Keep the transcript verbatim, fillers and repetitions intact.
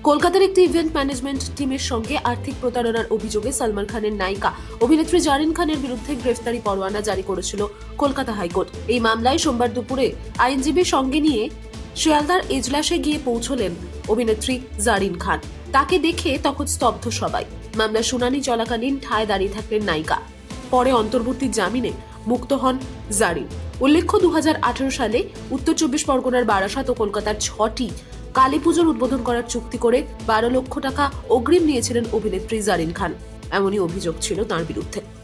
কলকাতার একটি event management টিমের সঙ্গে আর্থিক প্রতারণার অভিযোগে সালমান খানের নায়িকা অভিনেত্রী জারিন খানের বিরুদ্ধে গ্রেফতারি পরোয়ানা জারি করেছিল কলকাতা হাইকোর্ট। এই মামলায় সোমবার দুপুরে আইনজীবী সঙ্গে নিয়ে শিয়ালদার এজলাসে গিয়ে পৌঁছলেন অভিনেত্রী জারিন খান। তাকে দেখে তখন স্তব্ধ সবাই। মামলা শুনানি চলাকালীন ঠায় দাঁড়িয়ে থাকলেন নায়িকা। পরে অন্তর্বর্তী জামিনে মুক্ত হন জারিন। উল্লেখ্য, দু হাজার আঠারো সালে উত্তর চব্বিশ পরগনার বারাসাত ও কলকাতার ছটি কালী পুজোর উদ্বোধন করার চুক্তি করে বারো লক্ষ টাকা অগ্রিম নিয়েছিলেন অভিনেত্রী জারিন খান। এমনই অভিযোগ ছিল তাঁর বিরুদ্ধে।